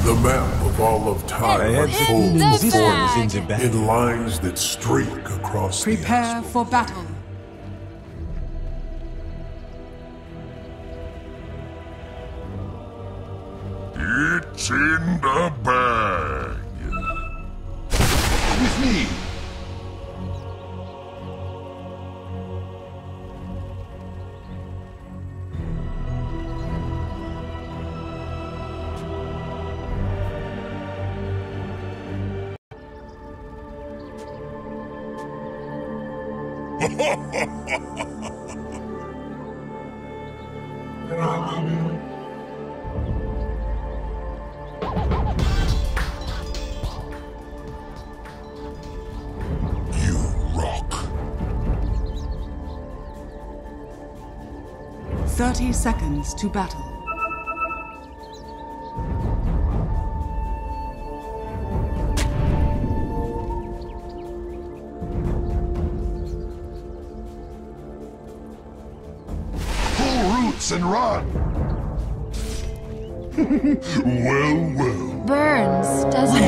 The map of all of time unfolds before you in lines that streak across the Prepare for battle. It's in the bag. With me. You rock. 30 seconds to battle. And run! well. Burns doesn't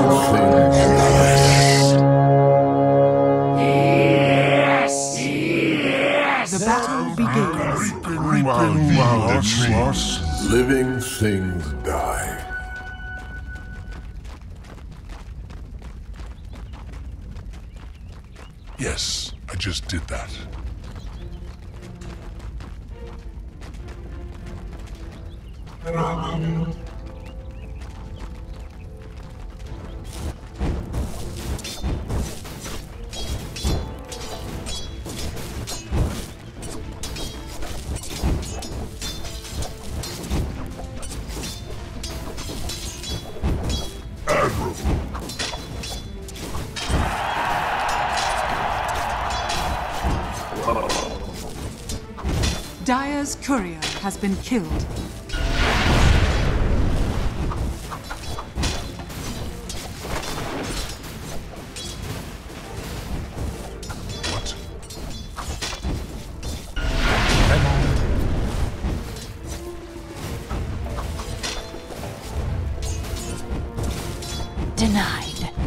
Yes! The battle begins. Living things die. Yes, I just did that. Dire's courier has been killed. denied.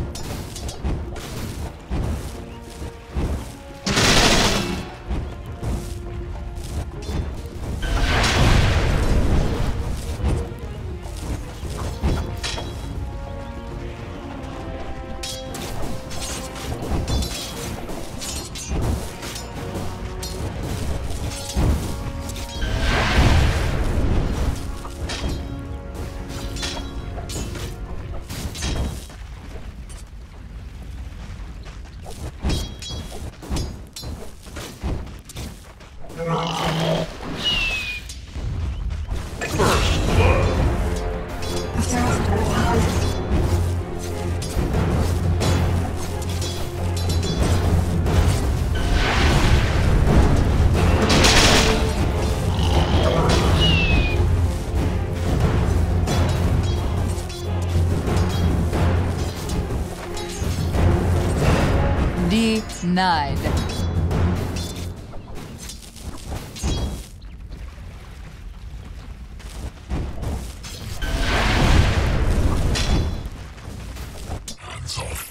Denied. Hands off.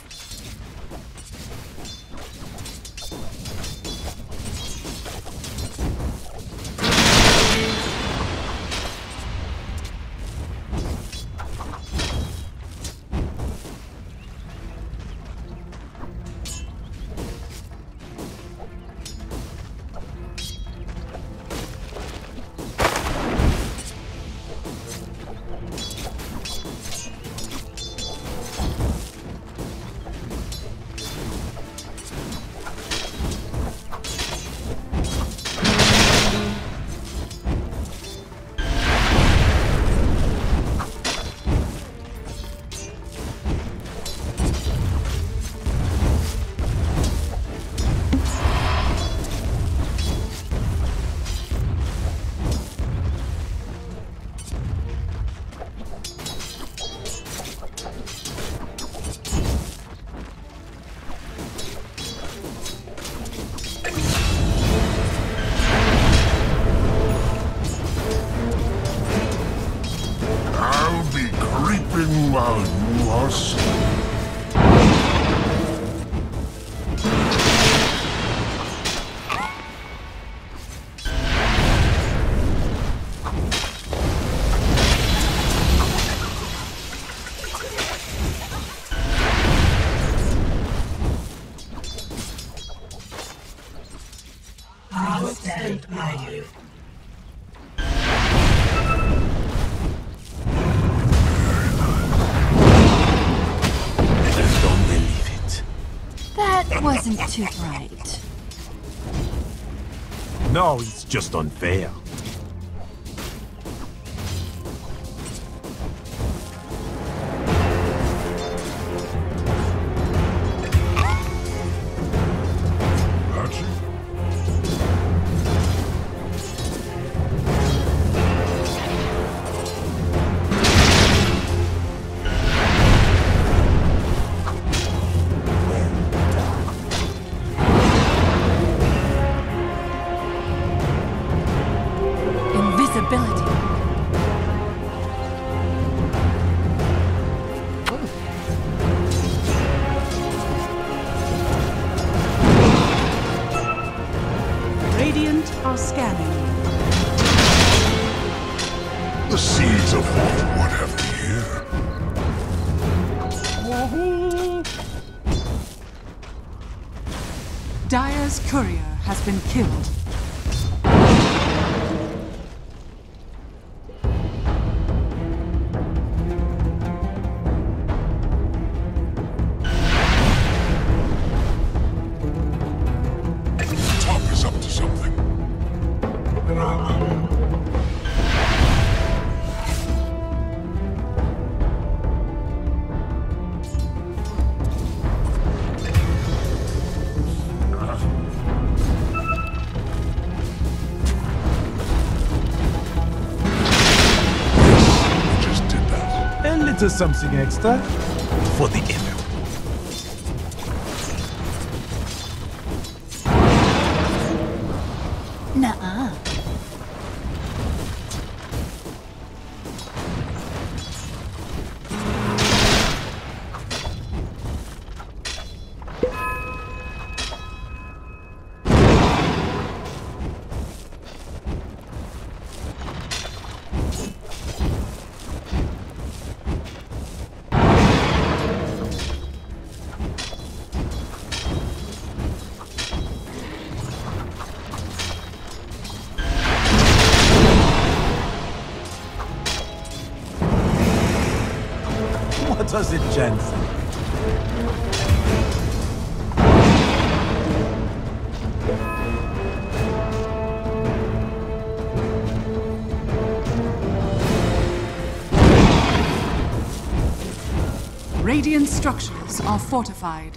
Looking while you are sleeping. I'll stand by you. I don't believe it. That wasn't too bright. No, it's just unfair. Archie? Invisibility. Radiant are scanning. The seeds of what have we here? Dire's courier has been killed. Top is up to something. You just did that. A little something extra for the effort. Nuh-uh. What does it, Jensen? Radiant structures are fortified.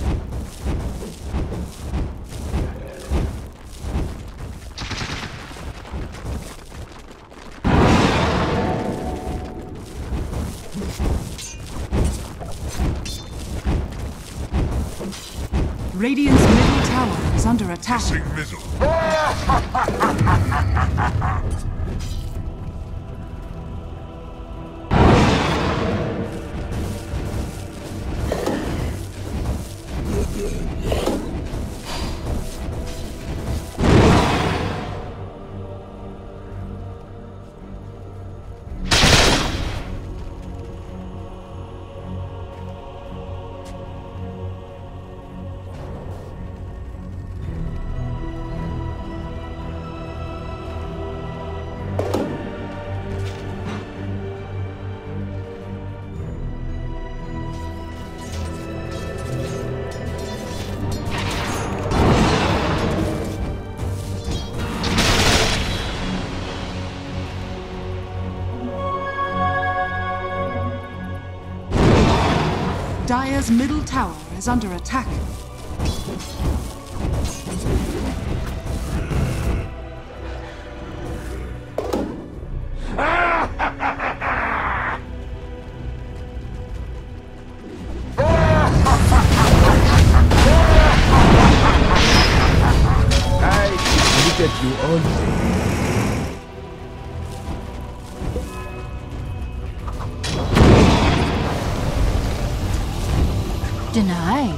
Radiant's middle tower is under attack. Sing middle. Dire's middle tower is under attack. Look at you all day. Denied.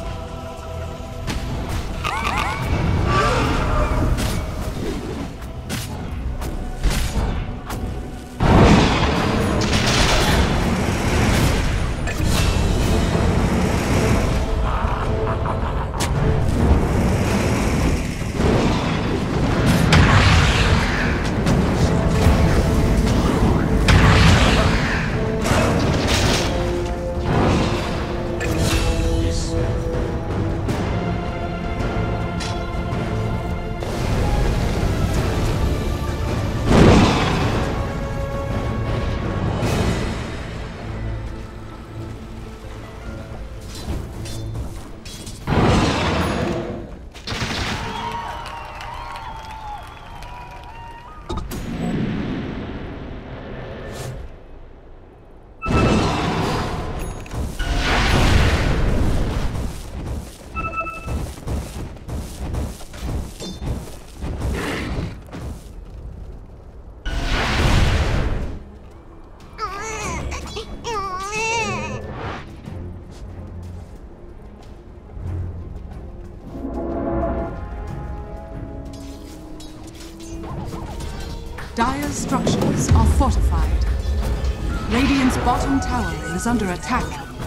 Dire's structures are fortified. Radiant's bottom tower is under attack.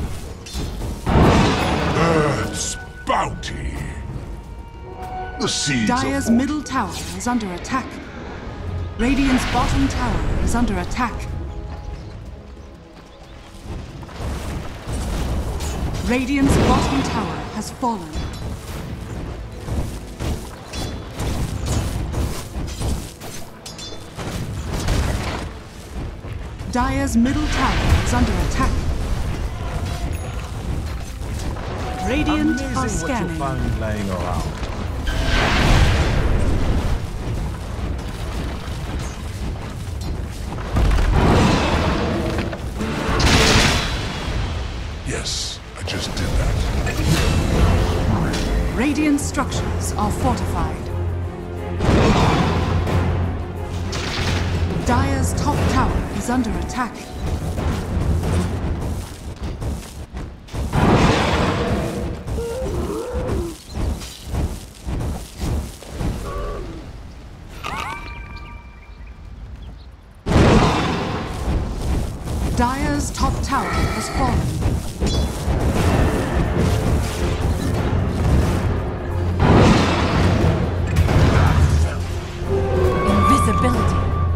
Earth's bounty. The seeds Dire's of middle tower is under attack. Radiant's bottom tower is under attack. Radiant's bottom tower has fallen. Dire's middle tower is under attack. Radiant Amazing are what you scanning. find lying around. Yes, I just did that. Radiant structures are fortified. Dire's top tower is under attack. Dire's top tower has fallen. Invisibility.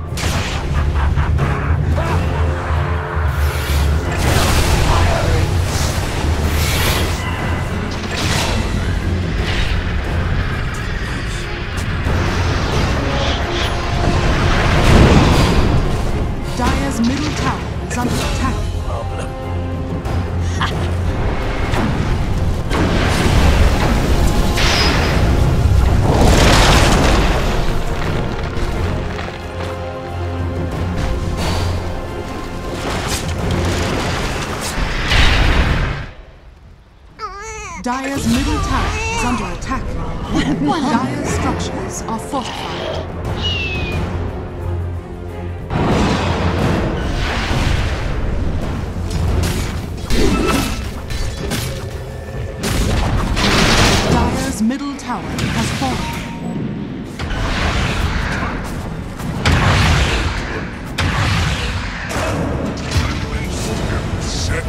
Dire's middle tower is under attack. Dire's middle tower is under attack. Dire's structures are fortified. Dire's middle tower has fallen. Set.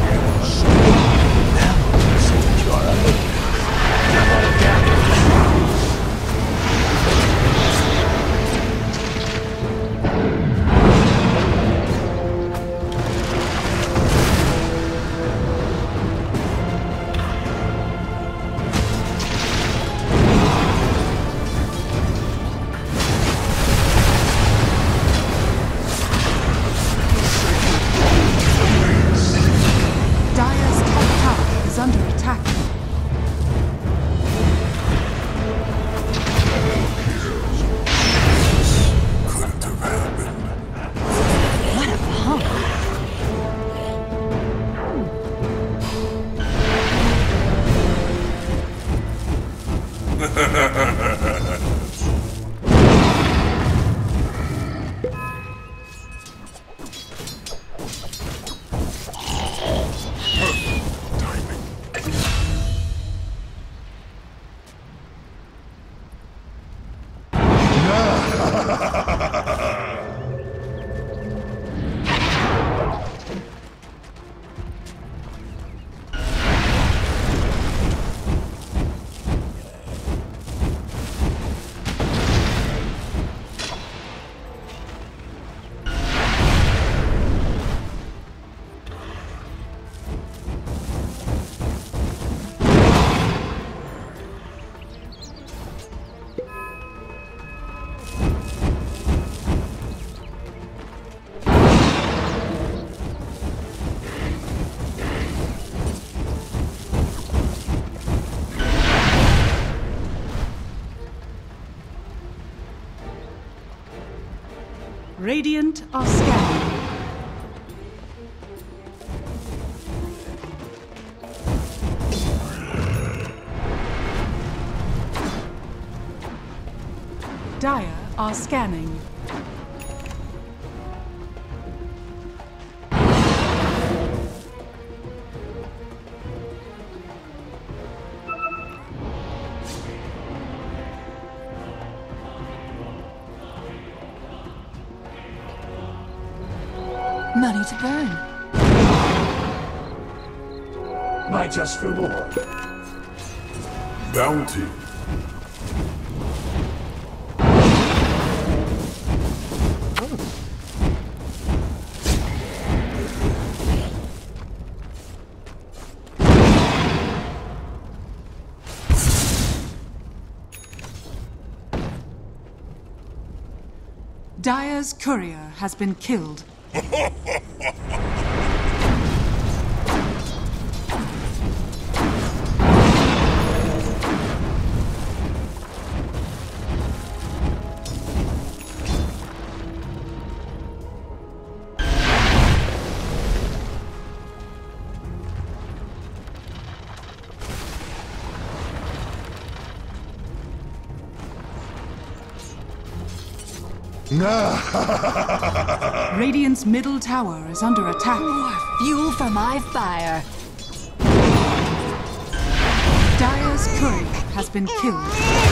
Dire's top tower is under attack. Couldn't have happened. What a punk. Timing. Radiant are scanning. Dire are scanning. Money to burn. My just reward. Bounty. Dire's courier has been killed. Radiant's middle tower is under attack. More fuel for my fire. Dire's courier has been killed.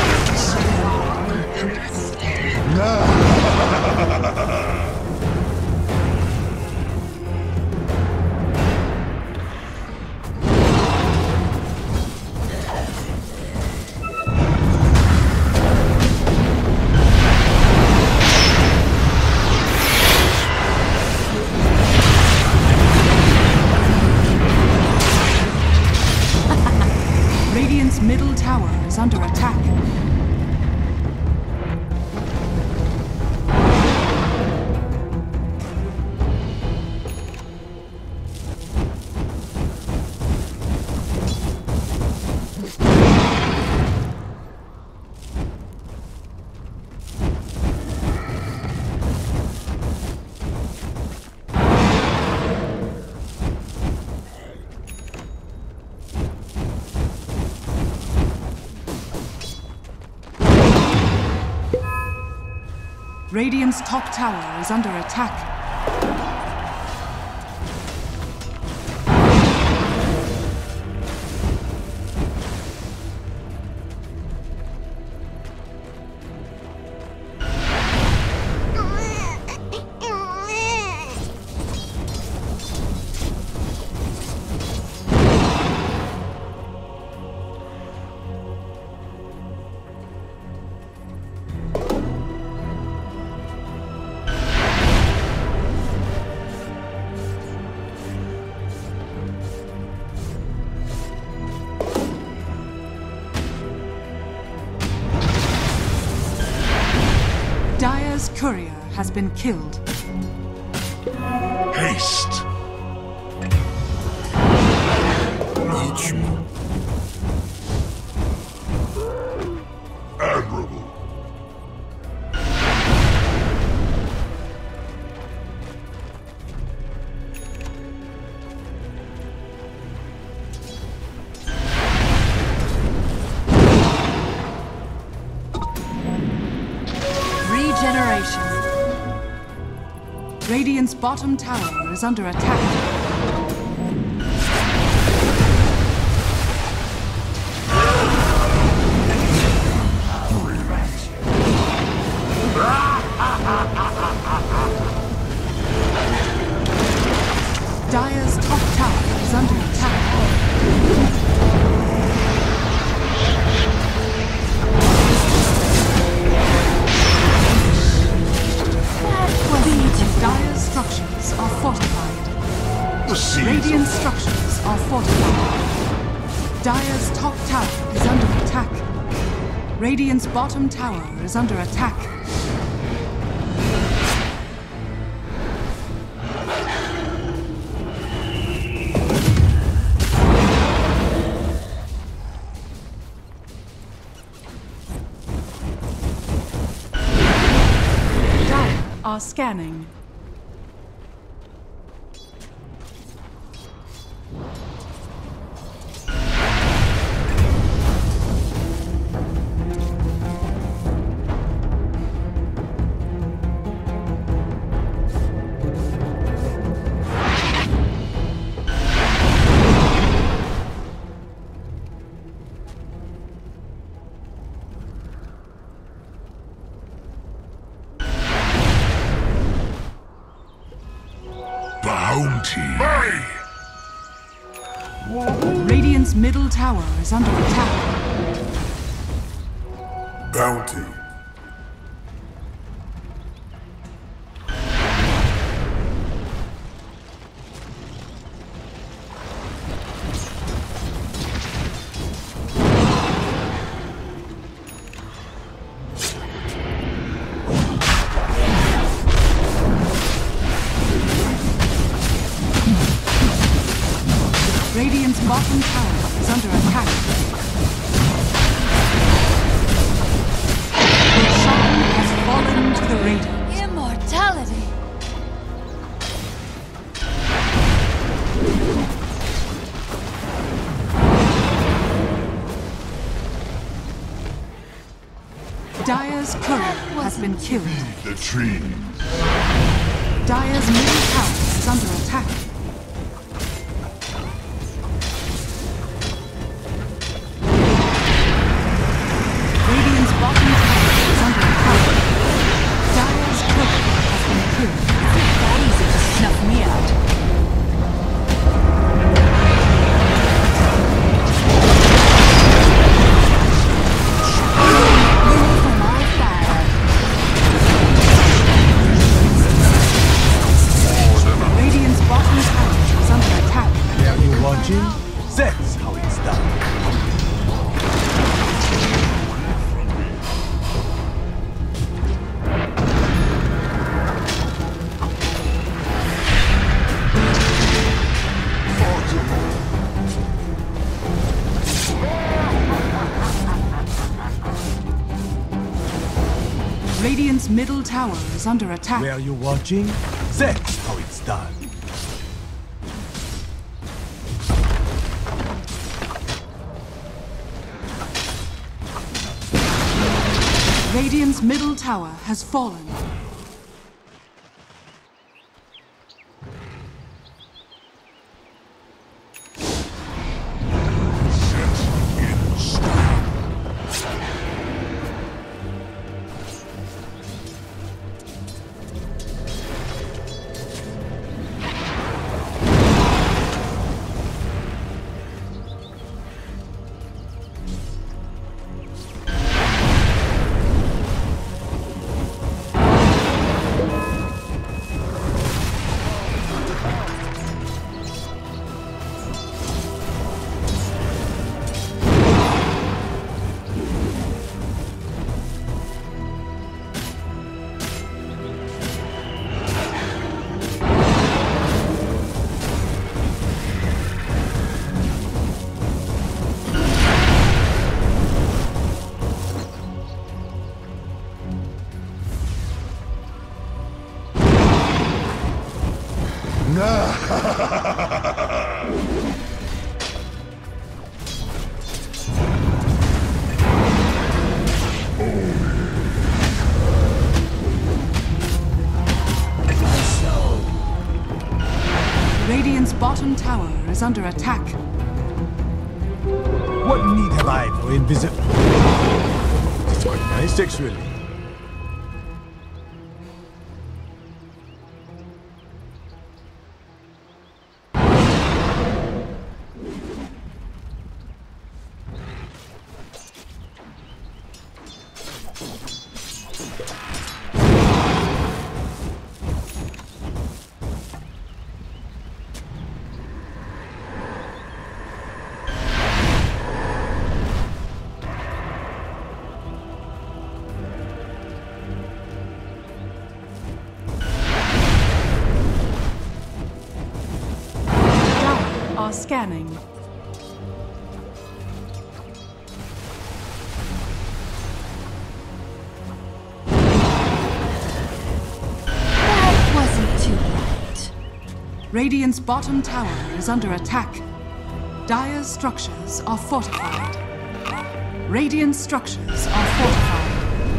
Radiant's middle tower is under attack. Radiant's top tower is under attack. Dire's courier has been killed. Haste. Admirable. Regeneration. Radiant's bottom tower is under attack. Dire's top tower is under attack. Dire's structures are fortified. The seeds Radiant of structures are fortified. Dire's top tower is under attack. Radiant's bottom tower is under attack. are scanning. Bounty. Radiant's middle tower is under attack. Bounty. Radiant's bottom tower is under attack. Roshan has fallen to the Radiant. Immortality! Dire's courier has been killed. The tree. Dire's middle tower is under attack. Radiant's bottom tower is under attack. Dire's courier has been killed. That easy to snuff me out. Fuel for my fire. Radiant's bottom tower is under attack. Are you watching? That's how it's done. Radiant's middle tower is under attack. Where are you watching? That's how it's done. Radiant's middle tower has fallen. Radiant's bottom tower is under attack. What need have I for invisible? It's quite nice, actually. Are scanning. Radiant's bottom tower is under attack. Dire's structures are fortified. Radiant structures are fortified.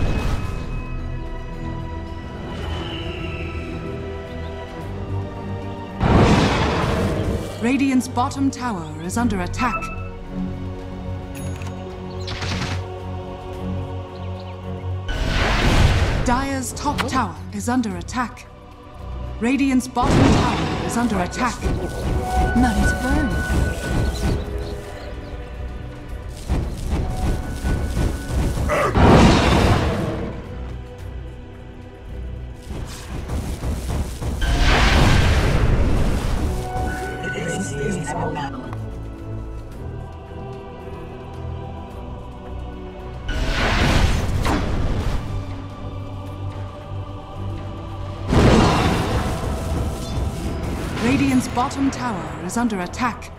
Radiant's bottom tower is under attack. Dire's top tower is under attack. Radiant's bottom tower is under attack. Money to burn. Radiant's bottom tower is under attack.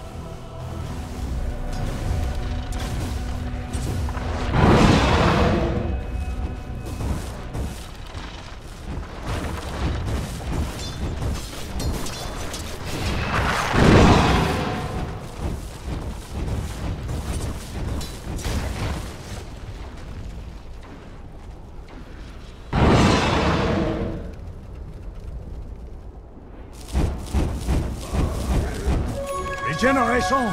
Regeneration!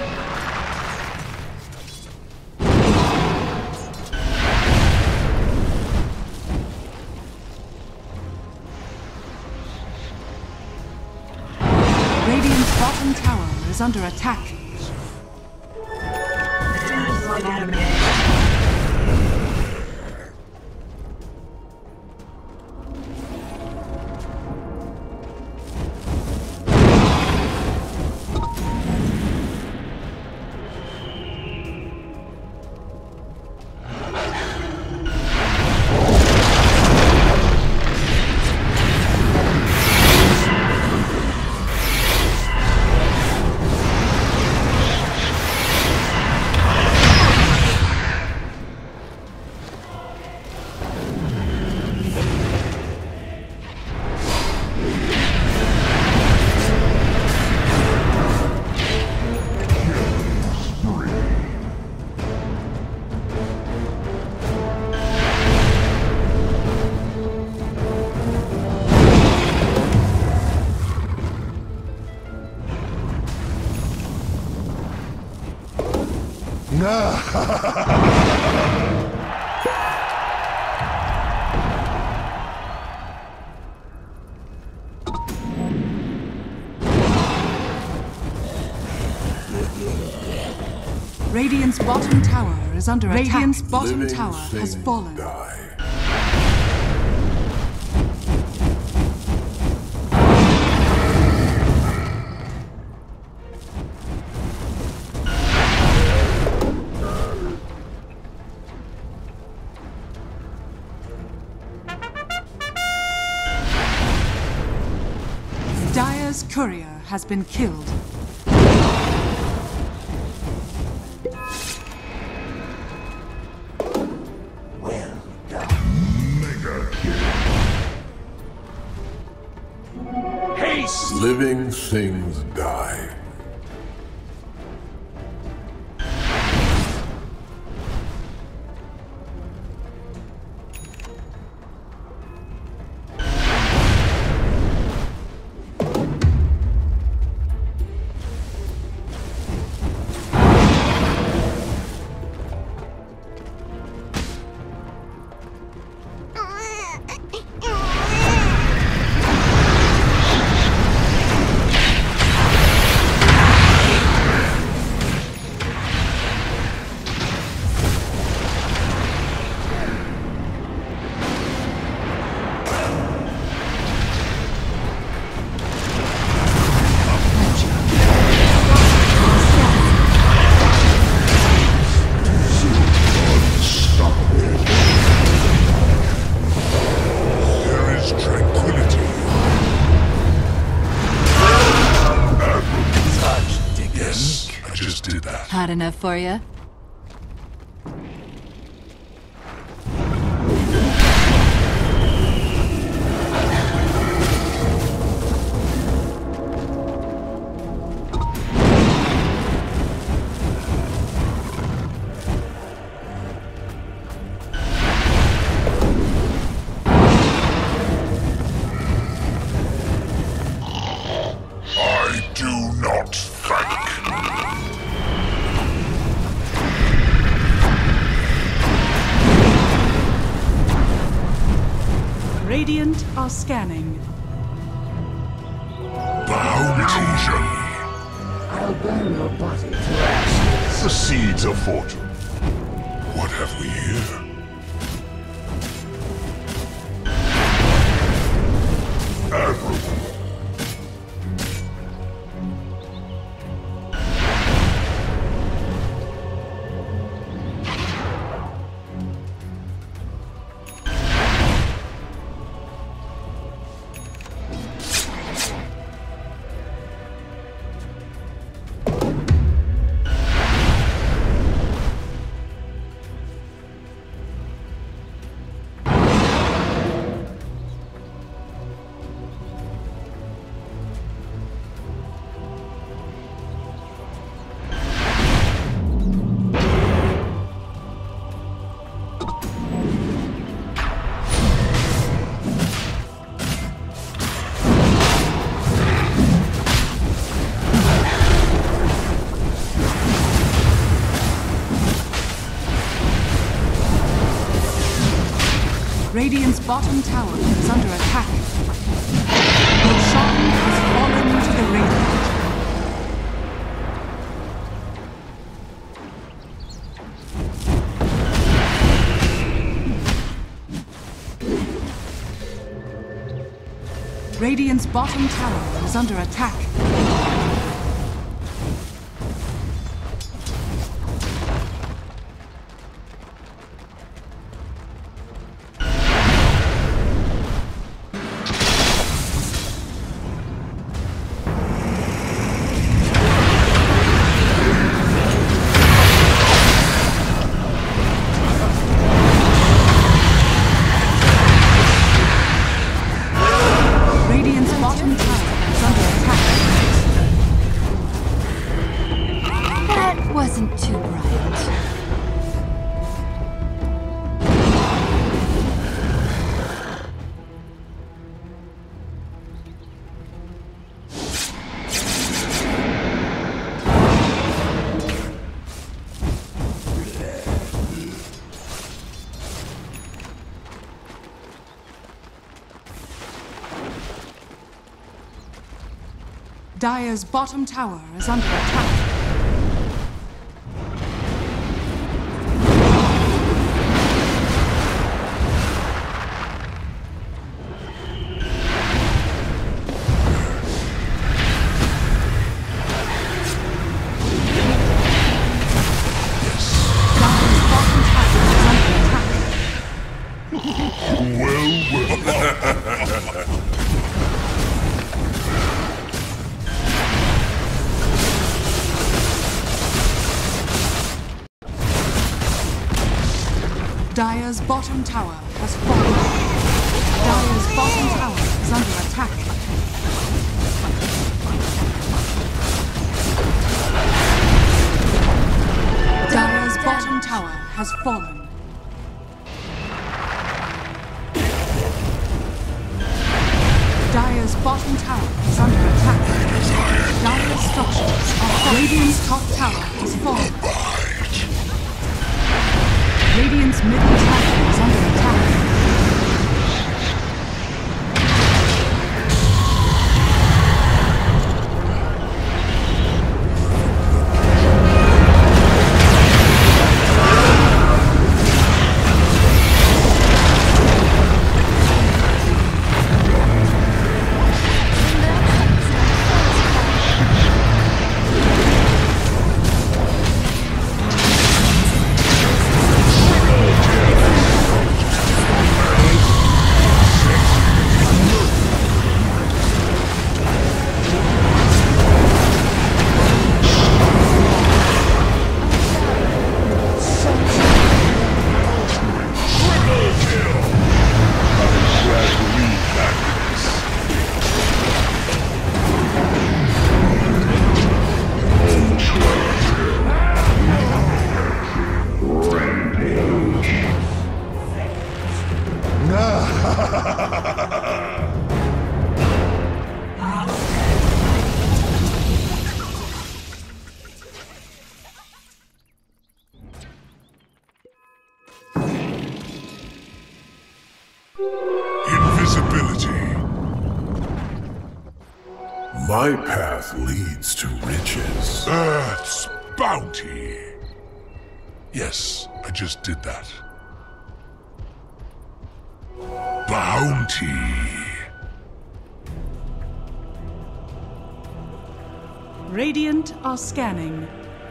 Radiant's bottom tower is under attack. Radiant's bottom tower is under attack. Radiant's bottom Living tower has things fallen. die. Dire's courier has been killed. Living things die. Hot enough for you? Radiant are scanning. Bounty. I'll burn your body to ashes. The seeds of fortune. What have we here? Admirable. Radiant's bottom tower is under attack. Roshan has fallen to the Radiant. Radiant's bottom tower is under attack. Wasn't too bright. Dire's bottom tower is under attack. Dire's bottom tower has fallen. Dire's bottom tower is under attack. Dire's bottom tower has fallen. Dire's bottom tower is under attack. Dire's structures are falling. Radiant's top tower has fallen. Radiant's middle tower is under attack. My path leads to riches. Earth's bounty. Yes, I just did that. Bounty. Radiant are scanning.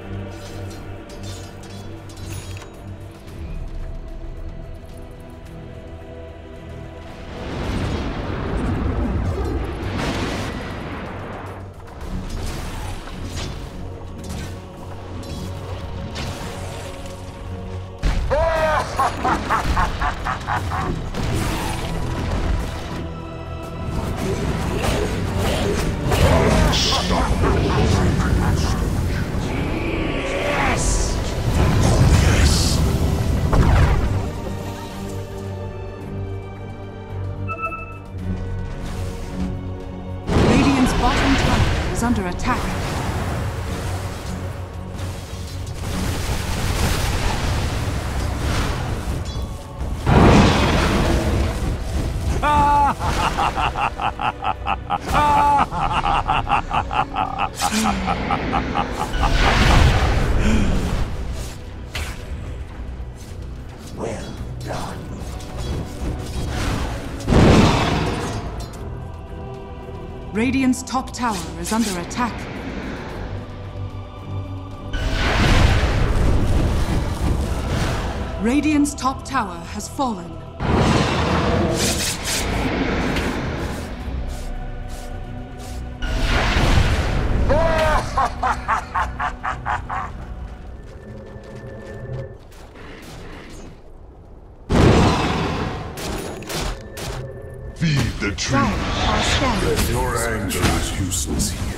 Radiant's bottom tower is under attack. Well done. Radiant's top tower is under attack. Radiant's top tower has fallen. Feed the tree. Dire are scanning. Your anger is useless here.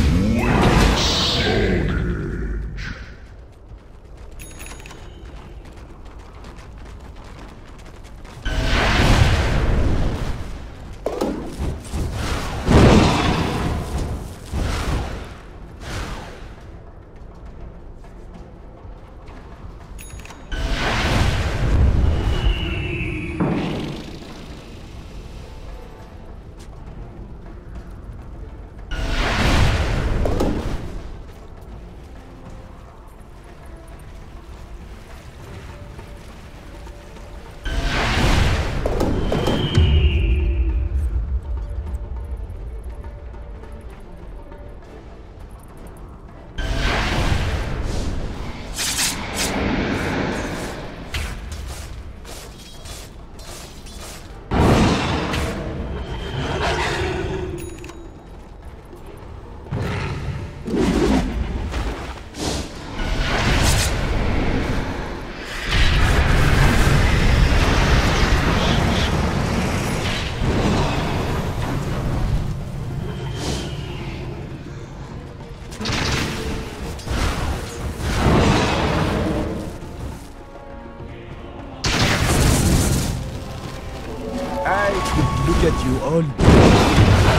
Look at you all.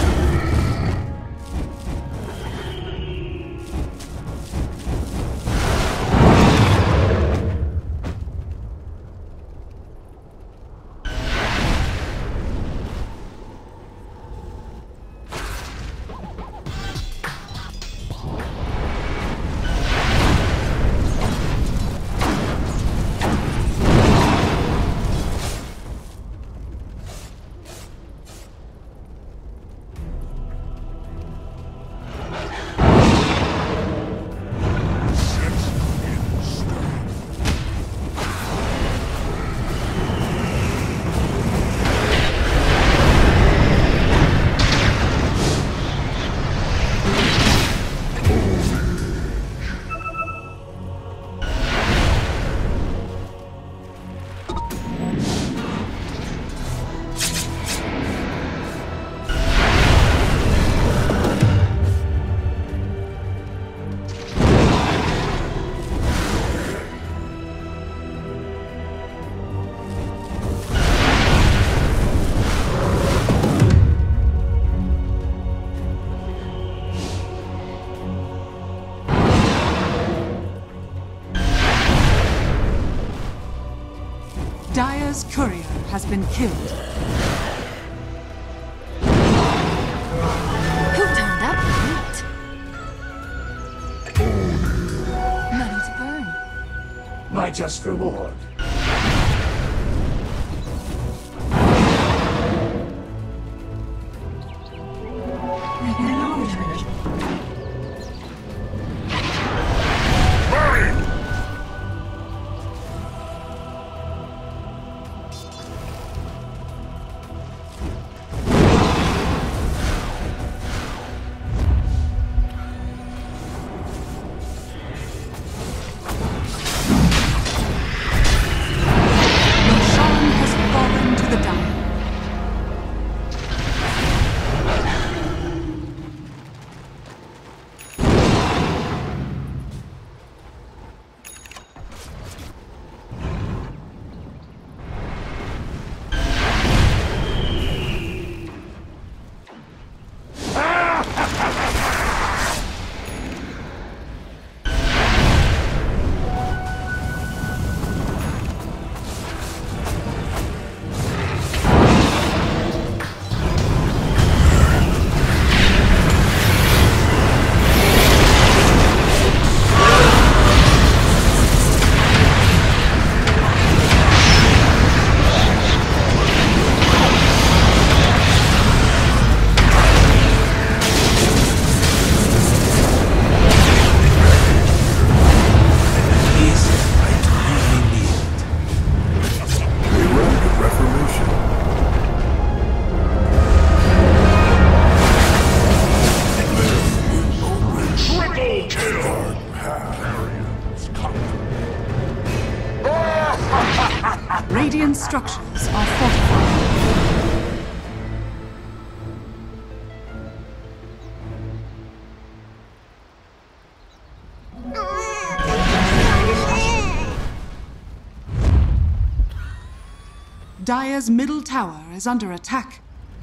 Dire's courier has been killed. Who done my just reward. Radiant structures are fortified. Dire's middle tower is under attack.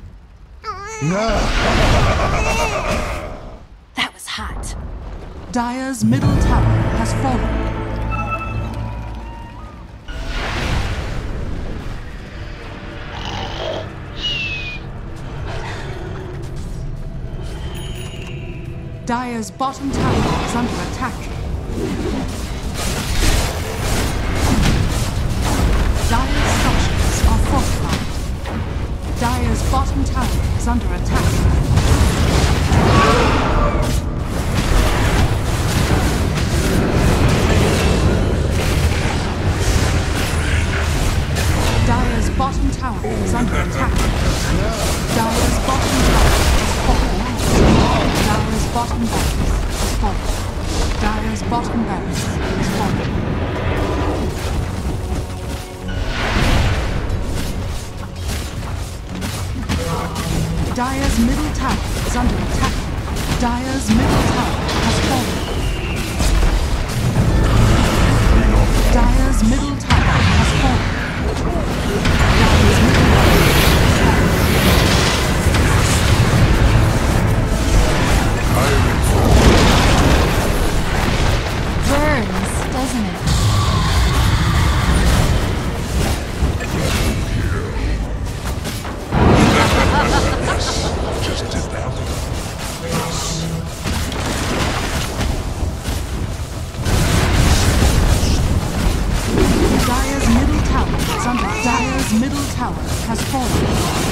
That was hot. Dire's middle tower has fallen. Dire's bottom tower is under attack. Dire's structures are fortified. Dire's bottom tower is under attack. Dire's bottom tower is under attack. Dire's bottom tower is fallen. Dire's bottom barracks is fallen. Dire's bottom barracks is fallen. Dire's middle tower is under attack. Dire's middle tower has fallen. Dire's middle tower has fallen. Dire's middle tower has fallen. Burns, doesn't it? Just did that. Dire's middle tower is under. Dire's middle tower has fallen.